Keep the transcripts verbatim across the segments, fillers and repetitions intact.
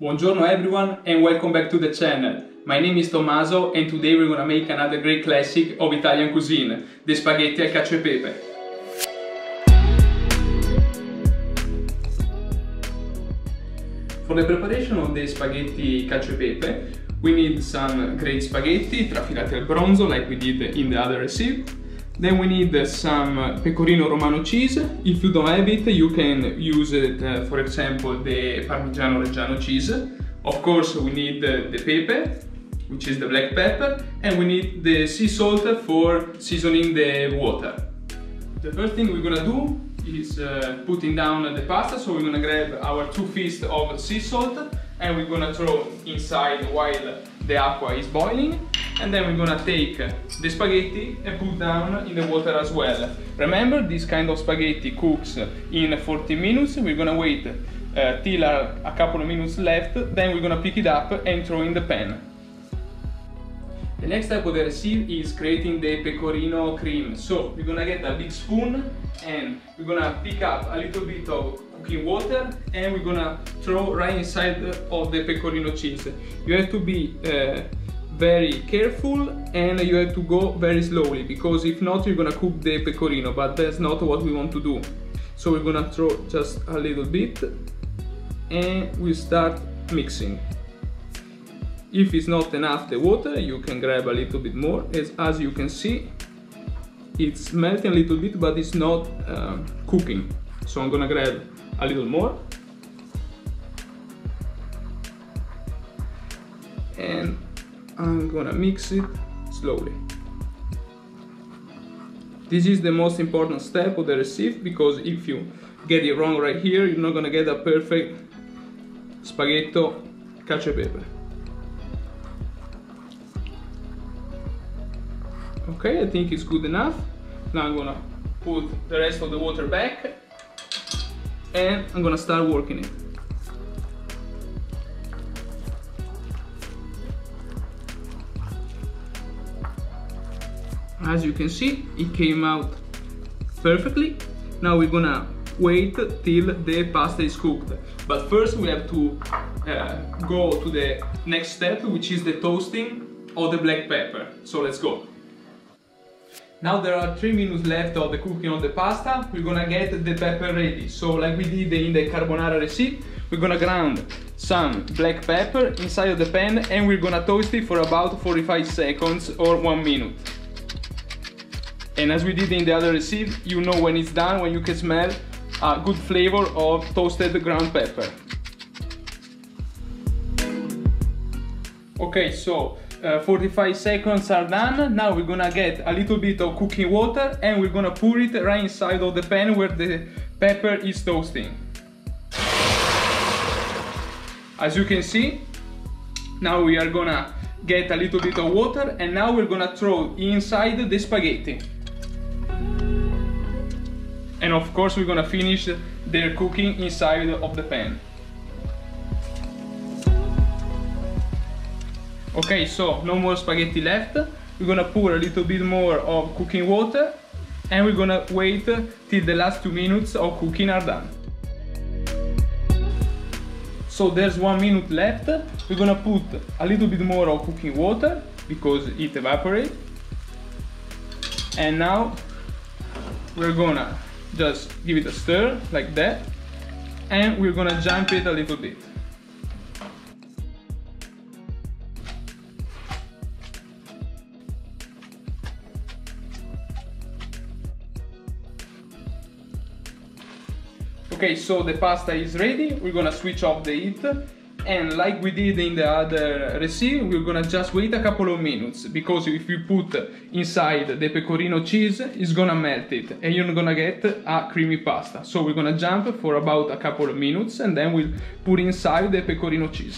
Buongiorno everyone and welcome back to the channel. My name is Tommaso and today we're gonna make another great classic of Italian cuisine, the spaghetti al cacio e pepe. For the preparation of the spaghetti cacio e pepe, we need some great spaghetti trafilati al bronzo like we did in the other recipe. Then we need some pecorino romano cheese. If you don't have it, you can use it, uh, for example, the Parmigiano Reggiano cheese. Of course, we need the, the pepe, which is the black pepper, and we need the sea salt for seasoning the water. The first thing we're gonna do is uh, putting down the pasta. So we're gonna grab our two fists of sea salt and we're gonna throw inside while the aqua is boiling. And then we're gonna take the spaghetti and put down in the water as well. Remember, this kind of spaghetti cooks in forty minutes. We're gonna wait uh, till a, a couple of minutes left, then we're gonna pick it up and throw in the pan. The next step of the recipe is creating the pecorino cream. So we're gonna get a big spoon and we're gonna pick up a little bit of cooking water and we're gonna throw right inside of the pecorino cheese. You have to be uh, very careful and you have to go very slowly, because if not you're gonna cook the pecorino, but that's not what we want to do. So we're gonna throw just a little bit and we start mixing. If it's not enough the water, you can grab a little bit more. As, as you can see, it's melting a little bit, but it's not uh, cooking. So I'm gonna grab a little more. And I'm gonna mix it slowly. This is the most important step of the recipe, because if you get it wrong right here, you're not gonna get a perfect spaghetto cacio e pepe. Okay, I think it's good enough. Now I'm gonna put the rest of the water back and I'm gonna start working it. As you can see, it came out perfectly. Now we're gonna wait till the pasta is cooked. But first we have to uh, go to the next step, which is the toasting of the black pepper. So let's go. Now there are three minutes left of the cooking of the pasta. We're gonna get the pepper ready. So like we did in the carbonara recipe, we're gonna grind some black pepper inside of the pan and we're gonna toast it for about forty-five seconds or one minute. And as we did in the other recipe, you know when it's done, when you can smell a good flavor of toasted ground pepper. Okay, so uh, forty-five seconds are done. Now we're gonna get a little bit of cooking water and we're gonna pour it right inside of the pan where the pepper is toasting. As you can see, now we are gonna get a little bit of water and now we're gonna throw inside the spaghetti. And of course we're gonna finish their cooking inside of the pan. Okay, so no more spaghetti left. We're gonna pour a little bit more of cooking water and we're gonna wait till the last two minutes of cooking are done. So there's one minute left. We're gonna put a little bit more of cooking water because it evaporates. And now we're gonna just give it a stir like that and we're gonna jump it a little bit. Okay, so the pasta is ready. We're gonna switch off the heat. And like we did in the other recipe, we're gonna just wait a couple of minutes, because if you put inside the pecorino cheese, it's gonna melt it and you're gonna get a creamy pasta. So we're gonna jump for about a couple of minutes and then we'll put inside the pecorino cheese.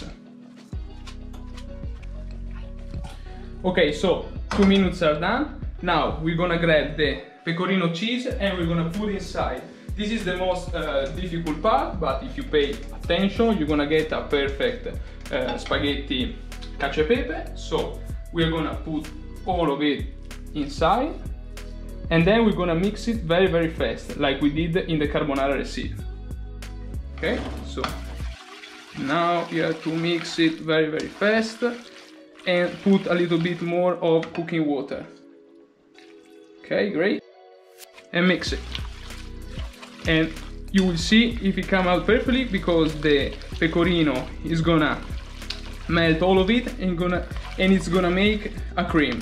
Okay, so two minutes are done. Now we're gonna grab the pecorino cheese and we're gonna put inside. This is the most uh, difficult part, but if you pay attention, you're gonna get a perfect uh, spaghetti cacio e pepe. So we're gonna put all of it inside and then we're gonna mix it very very fast, like we did in the carbonara recipe. Okay, so Now you have to mix it very very fast and put a little bit more of cooking water. Okay, great. And mix it. And you will see if it come out perfectly, because the pecorino is gonna melt all of it and gonna and it's gonna make a cream.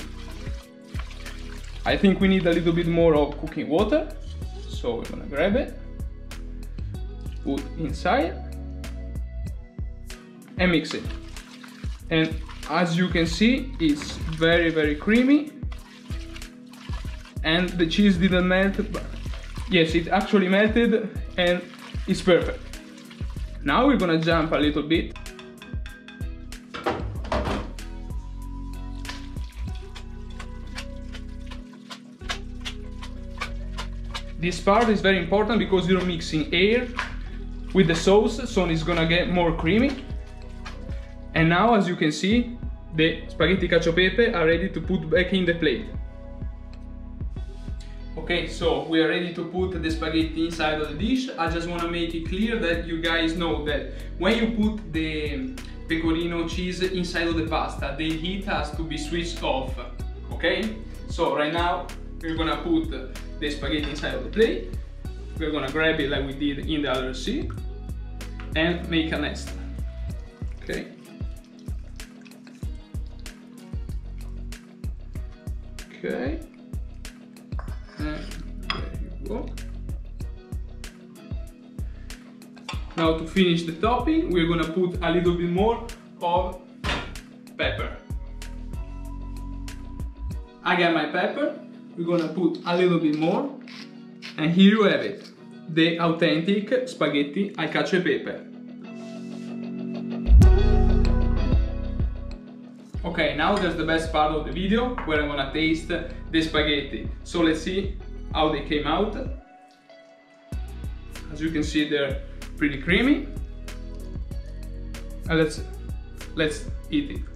I think we need a little bit more of cooking water, so we're gonna grab it, put inside and mix it. And as you can see, it's very very creamy, and the cheese didn't melt, but yes, it actually melted and it's perfect. Now we're gonna jump a little bit. This part is very important because you're mixing air with the sauce, so it's gonna get more creamy. And now, as you can see, the spaghetti cacio e pepe are ready to put back in the plate. Okay, so we are ready to put the spaghetti inside of the dish. I just want to make it clear that you guys know that when you put the pecorino cheese inside of the pasta, the heat has to be switched off. Okay, so right now we're gonna put the spaghetti inside of the plate. We're gonna grab it like we did in the other recipe and make a nest. Okay. Okay. And there you go. Now to finish the topping, we're gonna put a little bit more of pepper. I got my pepper. We're gonna put a little bit more, and here you have it, the authentic spaghetti al cacio e pepe. Okay, now there's the best part of the video, where I'm gonna taste the spaghetti. So let's see how they came out. As you can see, they're pretty creamy. And let's let's eat it.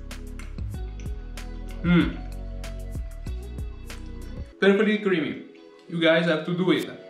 Mmm. Perfectly creamy. You guys have to do it.